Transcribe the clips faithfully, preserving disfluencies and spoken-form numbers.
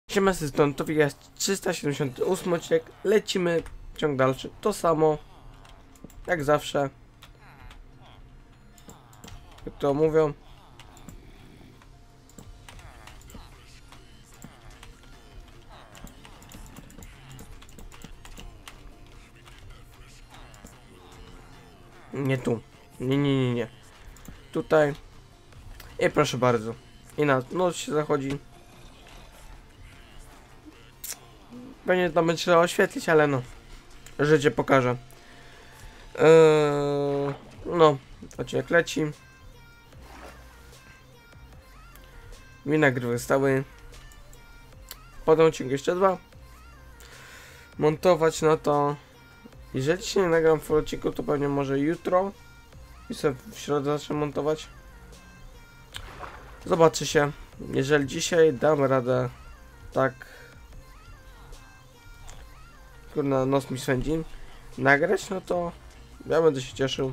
Siema, z stąd to jest trzysta siedemdziesiąty ósmy odcinek. Lecimy, ciąg dalszy, to samo jak zawsze, jak to mówią. Nie tu, nie, nie, nie, nie. Tutaj. I proszę bardzo. I na noc się zachodzi. Pewnie tam będzie trzeba oświetlić, ale no. Życie pokaże. Eee, no, odcinek leci. Mi nagrywy stały. Potem odcinek jeszcze dwa. Montować no to. Jeżeli się nie nagram w odcinku, to pewnie może jutro. I sobie w środę zacznę montować. Zobaczy się. Jeżeli dzisiaj dam radę tak, kurna, nos mi swędzi, nagrać, no to ja będę się cieszył.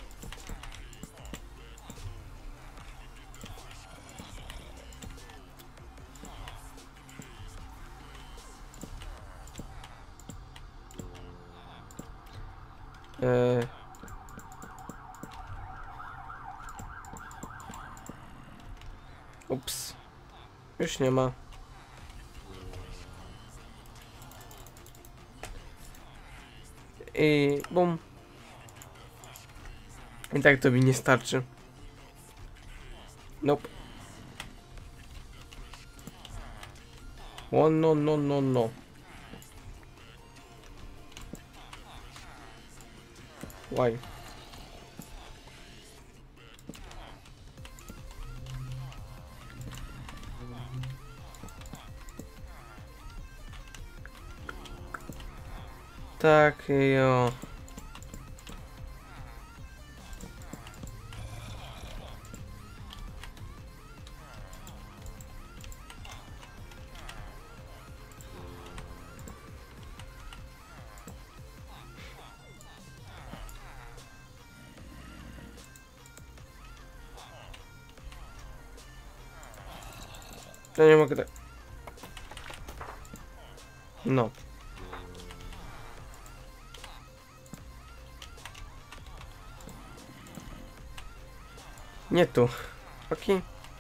Eee. Ups. Już nie ma. I bum. I tak to mi nie starczy. Nope. O no no no no. Why? Tak, jo. To nie mogę tak. No. Nie tu. Okej.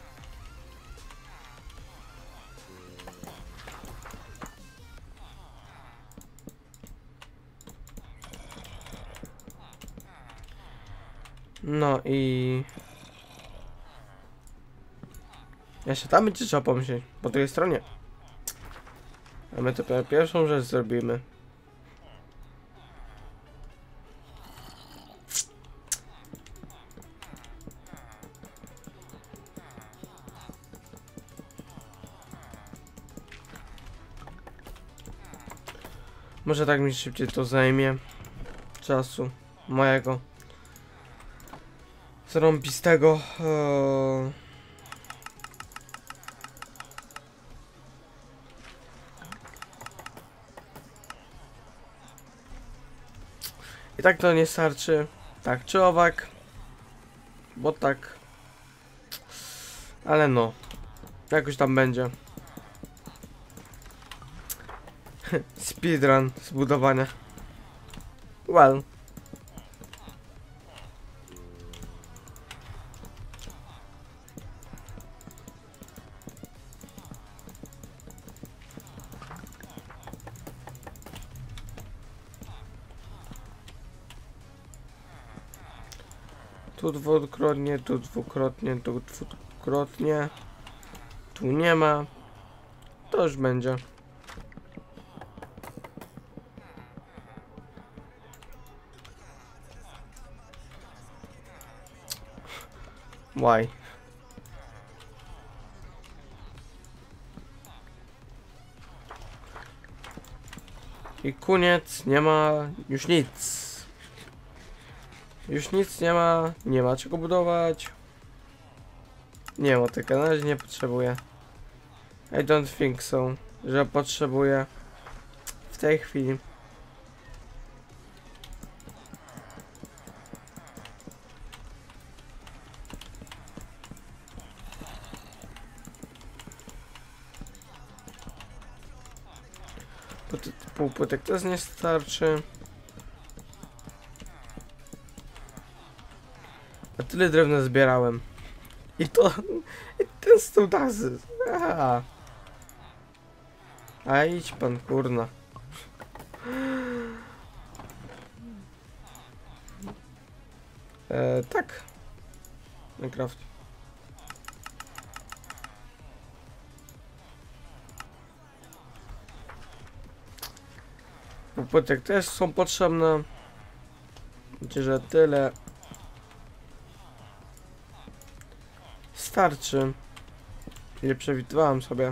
No i... Jeszcze tam będzie trzeba pomyśleć, po tej stronie. A my to pierwszą rzecz zrobimy. Może tak mi szybciej to zajmie czasu mojego zarąbistego. Eee... I tak to nie starczy, tak czy owak, bo tak, ale no, jakoś tam będzie. Speedrun zbudowania. Well. Tu dwukrotnie, tu dwukrotnie, tu dwukrotnie. Tu nie ma. To już będzie. Why? I koniec, nie ma już nic. Już nic nie ma, nie ma czego budować. Nie ma tego, na razie nie potrzebuję. I don't think so, że potrzebuję w tej chwili. pół płytek też nie starczy. A tyle drewna zbierałem. I to... I ten stół dazy. Aha. A idź pan, kurna. E, tak. Minecraft. Płytek też są potrzebne. Myślę, że tyle starczy. Ile przewidywałem sobie.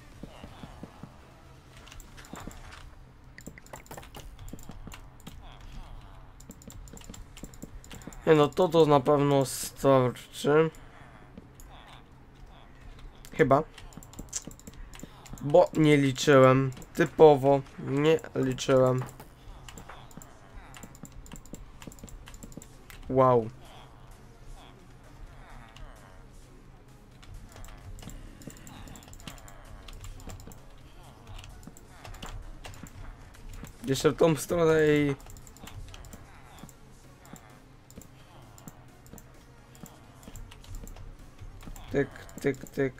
Nie no, to to na pewno starczy. Chyba. Bo nie liczyłem. Typowo nie liczyłem. Wow. Jeszcze w tą stronę i... Tyk, tyk, tyk.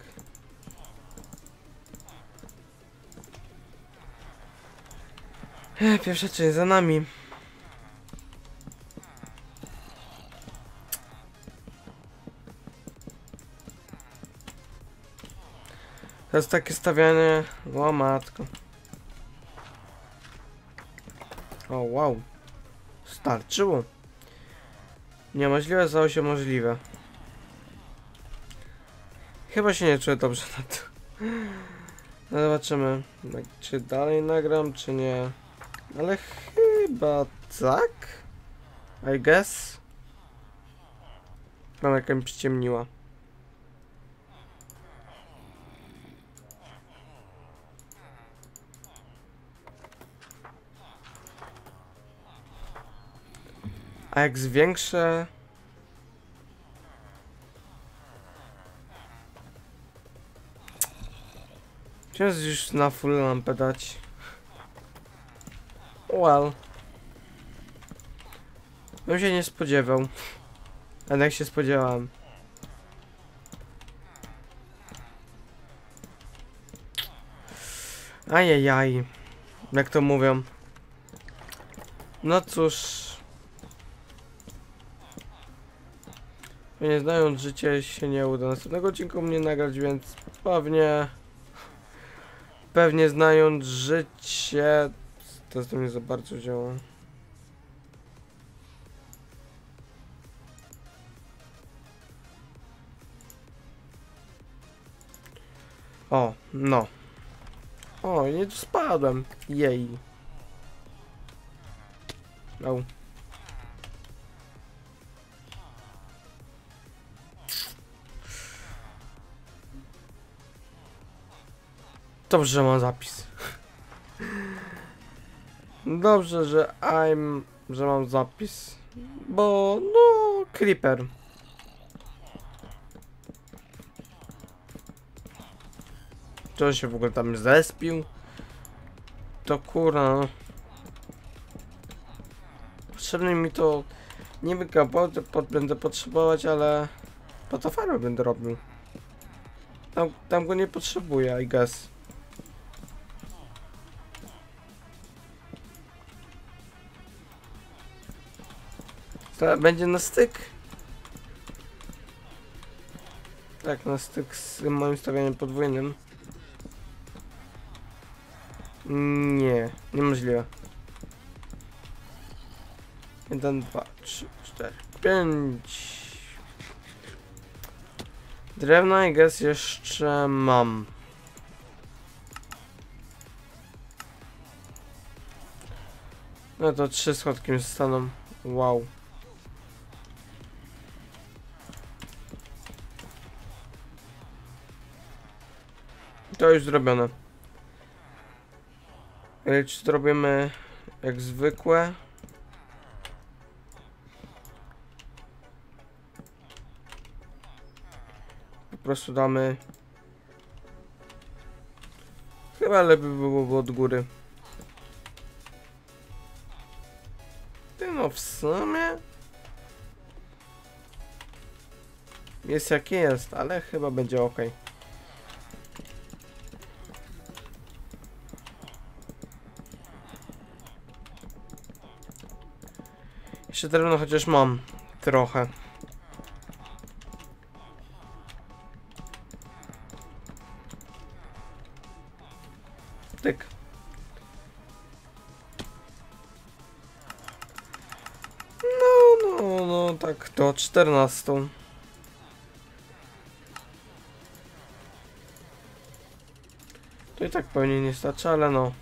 Ech, pierwsza część za nami. To jest takie stawianie... O matko. O wow. Starczyło. Niemożliwe stało się możliwe. Chyba się nie czuję dobrze na to. No zobaczymy, czy dalej nagram, czy nie. Ale chyba tak? I guess. Mam jaka mi przyciemniła. A jak zwiększę... Chciałem już na full lampę dać. Well. Bym się nie spodziewał. Ale jak się spodziewałem. Ajajaj. Jak to mówią. No cóż. Nie znając życie się nie uda następnego odcinku mnie nagrać, więc pewnie... Pewnie znając życie... To to nie za bardzo działa. O, no. O, nie tu spadłem. Jej. Au. Dobrze, że mam zapis. Dobrze, że I'm... że mam zapis. Bo, no, creeper. Czy on się w ogóle tam zespił? To kurna, no. Potrzebny mi to... Nie wiem, kapot będę potrzebować, ale... Po to farmę będę robił. Tam, tam go nie potrzebuję, I guess. To będzie na styk? Tak, na styk z moim stawianiem podwójnym. Nie, niemożliwe. Jeden, dwa, trzy, cztery, pięć. Drewna, I guess, jeszcze mam. No to trzy schodki mi zostaną. Wow. To już zrobione. Czy zrobimy jak zwykłe? Po prostu damy... Chyba lepiej by było od góry. w sumie jest jak jest, ale chyba będzie ok. Jeszcze drewno chociaż mam trochę. Tyk. No, no, no, tak do czternastu. To i tak pewnie nie starczy, ale no.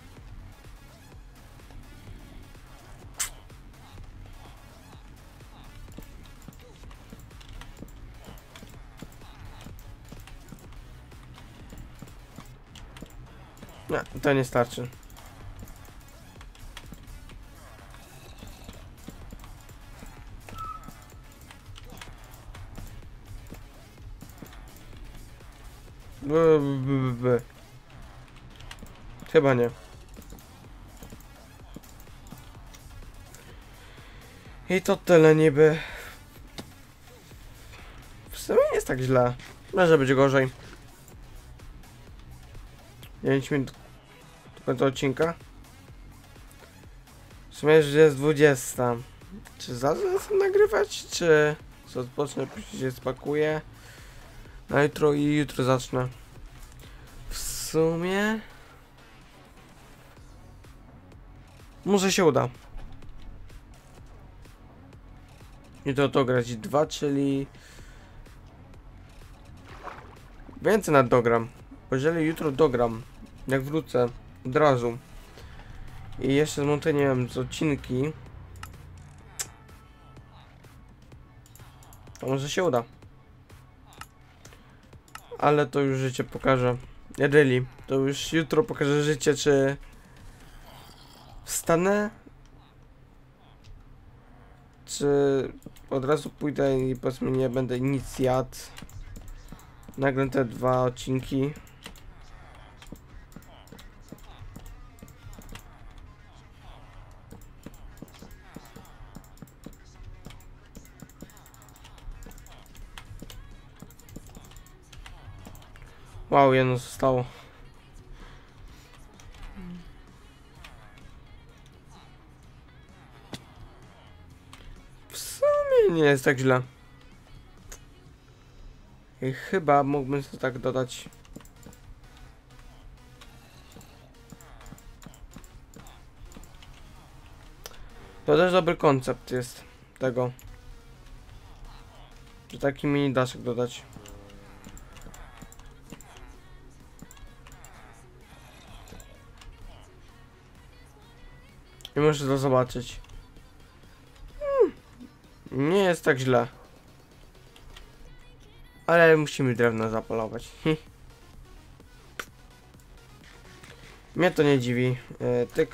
Nie, to nie starczy. B, b, b, b. Chyba nie. I to tyle niby. W sumie nie jest tak źle. Może być gorzej. dziewięć minut do końca odcinka. W sumie już jest dwudziesta. Czy zacznę nagrywać, czy odpocznę, później się spakuję na jutro i jutro zacznę. W sumie może się uda. I to to grać dwa, czyli więcej nad dogram. Bo jeżeli jutro dogram, jak wrócę od razu i jeszcze zmontuję, nie wiem, z odcinki, to może się uda. Ale to już życie pokaże. Jeżeli, to już jutro pokaże życie, czy wstanę, czy od razu pójdę i powiedzmy nie będę nic jadł. Nagle te dwa odcinki. Wow, jedno zostało. W sumie nie jest tak źle. I chyba mógłbym sobie tak dodać. To też dobry koncept jest tego. Że taki mini daszek dodać. I muszę to zobaczyć. Hmm. Nie jest tak źle. Ale musimy drewno zapolować. Mnie to nie dziwi. E, tyk.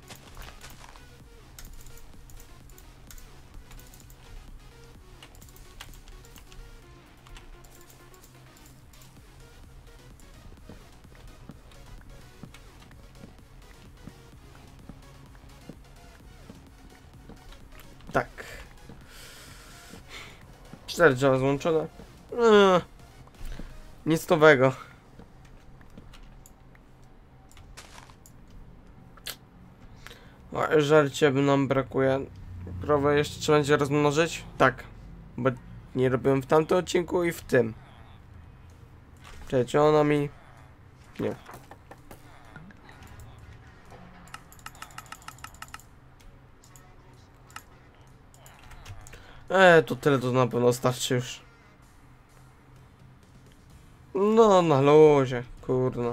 Tak. Cztery drzewa złączone. Eee, nic nowego. O, żarcie by nam brakuje. Krowę jeszcze trzeba będzie rozmnożyć? Tak. Bo nie robiłem w tamtym odcinku i w tym. Cześć, czy ona mi... Nie. Eee, to tyle to na pewno starczy już. No, na luzie, kurna.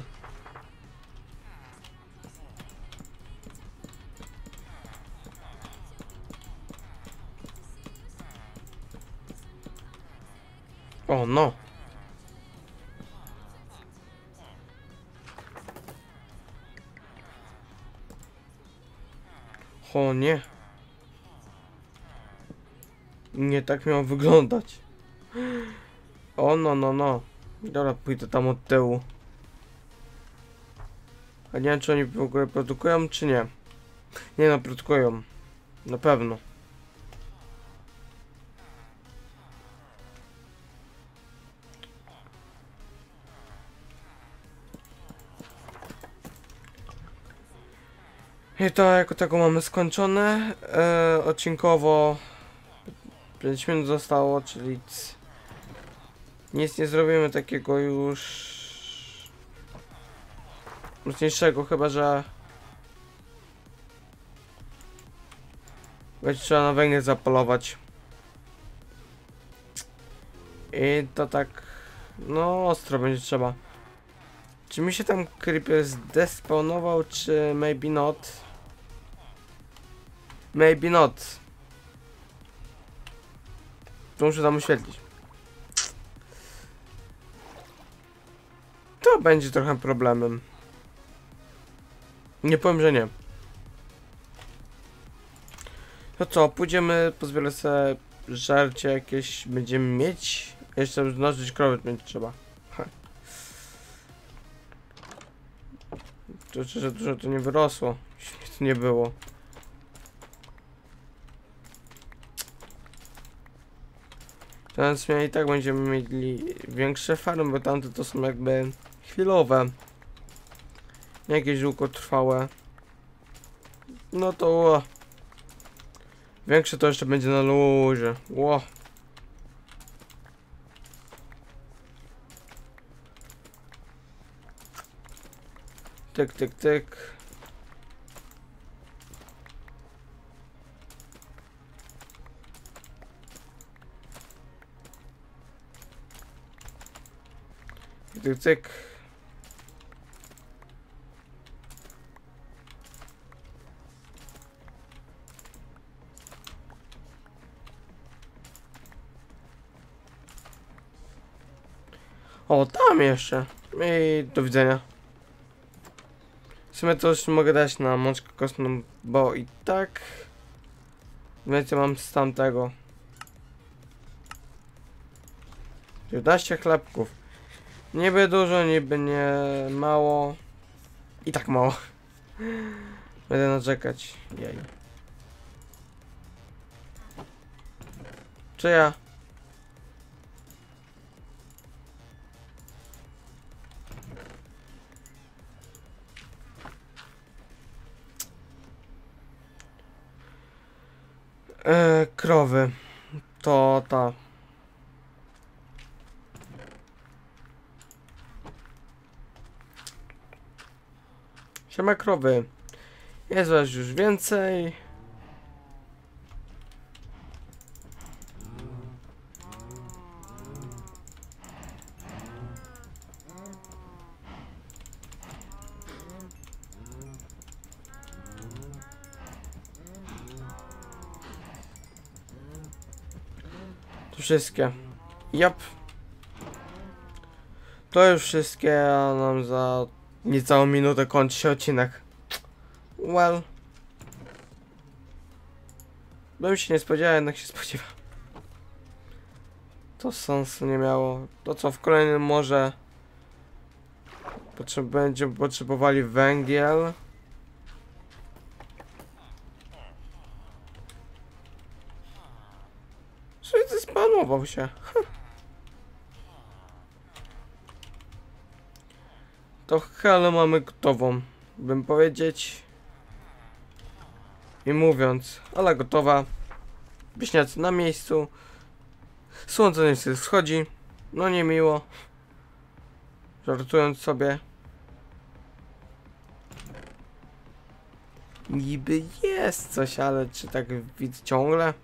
O, no. O nie. Nie tak miało wyglądać. O, no, no, no. Dobra, pójdę tam od tyłu. A nie wiem, czy oni w ogóle produkują, czy nie. Nie no, produkują. Na pewno. I to jako tego mamy skończone. E, odcinkowo pięć minut zostało, czyli nic, nic nie zrobimy takiego już mocniejszego, chyba że będzie trzeba na węgiel zapolować. I to tak, no ostro będzie trzeba. Czy mi się tam creeper zdespawnował, czy maybe not? Maybe not. To muszę tam oświetlić. To będzie trochę problemem. Nie powiem, że nie. To co, pójdziemy pozbierać sobie żarcie jakieś będziemy mieć. Jeszcze mnożyć krowy będzie trzeba. Ha. To, że dużo to nie wyrosło. Jeśli to nie było. Teraz my i tak będziemy mieli większe farmy, bo tamte to są jakby chwilowe. Nie jakieś długotrwałe. No to ło. Większe to jeszcze będzie na luzie. Ło. Tyk, tyk, tyk. Tyk, tyk. O, tam jeszcze. I do widzenia. W sumie to już mogę dać na mączkę kostną, bo i tak więcej mam z tamtego. dziewiętnaście chlebków. Niby dużo, niby nie mało. I tak mało. Będę narzekać. Jej. Czy ja? Eee, krowy. To ta. Siema krowy. Jest was już więcej. To wszystkie. Jap. To już wszystkie, a nam za niecałą minutę kończy się odcinek. Well. Bym się nie spodziewał, jednak się spodziewał. To sensu nie miało. To co w kolejnym może potrzeb będziemy potrzebowali węgiel. Słuchaj, spanował się. To halę mamy gotową, bym powiedzieć. I mówiąc, ale gotowa. Wieśniacy na miejscu. Słońce niestety wschodzi. No niemiło. Żartując sobie. Niby jest coś, ale czy tak widzę ciągle?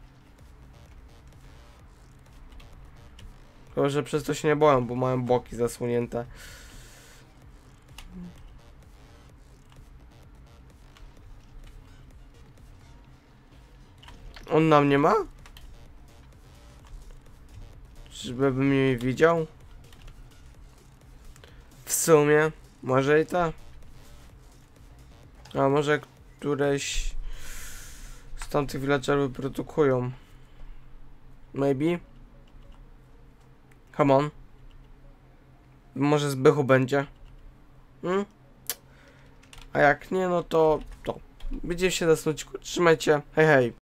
Tylko, że przez to się nie boję, bo mają boki zasłonięte. On na mnie ma? Żeby mnie widział? W sumie, może i tak. A może któreś z tamtych villagerów produkują. Maybe. Come on. Może zbychu będzie. Hmm? A jak nie, no to to. Widzimy się na następnym odcinku. Trzymajcie. Hej, hej.